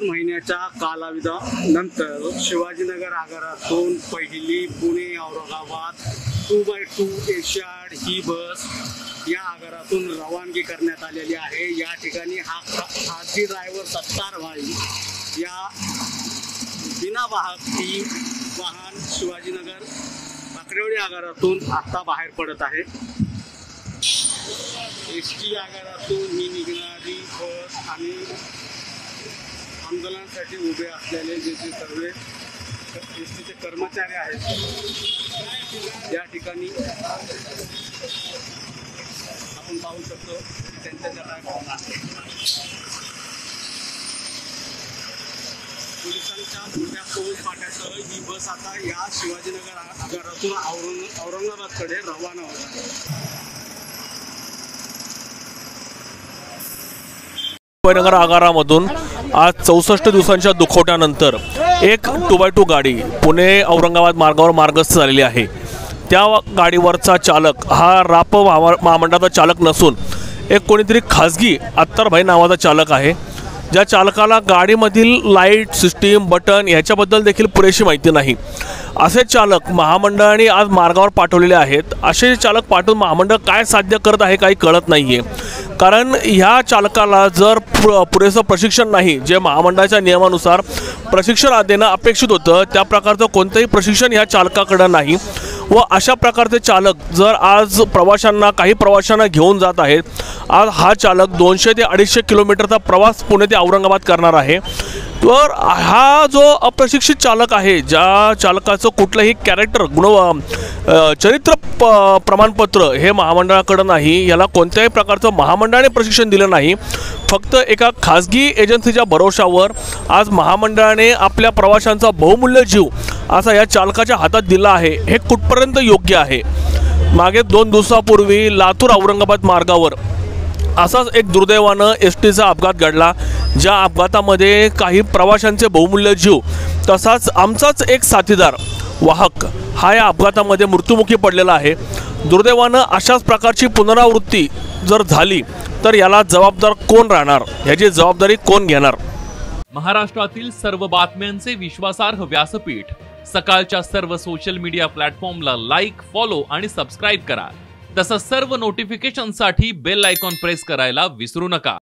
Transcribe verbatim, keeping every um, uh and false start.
दोन महिन्याच्या कालावधीनंतर शिवाजीनगर आगारातून पहिली Pune Aurangabad two by two Asiad ही बस या आगारातून रवानगी करण्यात आलेली आहे। या ठिकाणी हा खाजगी ड्रायव्हर सत्तार भाई या बिना वाहक ही वाहन शिवाजीनगर ठाकरेवाडी आगारातून आता बाहेर पडत आहे। एस टी आगारातून ही निघणारी बस आणि आंदोलनासाठी उभे असलेले जे जे सर्व एस टीचे कर्मचारी आहेत या ठिकाणी आपण पाहू शकतो त्यांच्या ज्या काय भावना पोलिसांच्या मोठ्या पोल पाट्यासह ही बस आता या शिवाजीनगर आगारातून औरंग औरंगाबादकडे रवाना होत आहे। नगर आगारामधून आज चौसष्ट दिवसांच्या दुखवट्यानंतर एक टू बाय टू गाडी पुणे औरंगाबाद मार्गावर मार्गस्थ झालेली आहे। त्या गाडीवरचा चालक हा राप महामंडळाचा चालक नसून एक कोणीतरी खाजगी अत्तरभाई नावाचा चालक आहे, ज्या चालकाला गाडीमधील लाईट सिस्टीम बटन ह्याच्याबद्दल देखील पुरेशी माहिती नाही। असे चालक महामंडळाने आज मार्गावर पाठवलेले आहेत। असे चालक पाठवून महामंडळ काय साध्य करत आहे काही कळत नाही आहे, कारण ह्या चालकाला जर पुरेसं प्रशिक्षण नाही, जे महामंडळाच्या नियमानुसार प्रशिक्षण देणं अपेक्षित होतं त्या प्रकारचं कोणतंही प्रशिक्षण ह्या चालकाकडे नाही व अशा प्रकारचे चालक जर आज प्रवाशांना काही प्रवाशांना घेऊन जात आहेत। आज हा चालक दोनशे ते अडीचशे किलोमीटरचा प्रवास पुणे ते औरंगाबाद करणार आहे। तर हा जो अप्रशिक्षित चालक आहे, ज्या चालकाचं कुठलंही कॅरेक्टर गुण चरित्र प्रमाणपत्र हे महामंडळाकडे नाही, याला कोणत्याही प्रकारचं महामंडळाने प्रशिक्षण दिलं नाही, फक्त एका खाजगी एजन्सीच्या भरोशावर आज महामंडळाने आपल्या प्रवाशांचा बहुमूल्य जीव असा या चालकाच्या हातात दिला आहे। हे कुठपर्यंत योग्य आहे? मागे दोन दिवसापूर्वी लातूर औरंगाबाद मार्गावर असाच एक दुर्दैवानं एस टीचा अपघात घडला, ज्या अपघातामध्ये काही प्रवाशांचे बहुमूल्य जीव तसाच आमचाच एक साथीदार वाहक हा या अपघातामध्ये मृत्युमुखी पडलेला आहे। दुर्दैवानं अशाच प्रकारची पुनरावृत्ती जर झाली तर याला जबाबदार कोण राहणार, याची जबाबदारी कोण घेणार? महाराष्ट्रातील सर्व बातम्यांचे विश्वासार्ह व्यासपीठ सकाळच्या सर्व सोशल मीडिया प्लॅटफॉर्मला लाईक, फॉलो आणि सबस्क्राईब करा। तसंच सर्व नोटिफिकेशनसाठी बेल आयकॉन प्रेस करायला विसरू नका।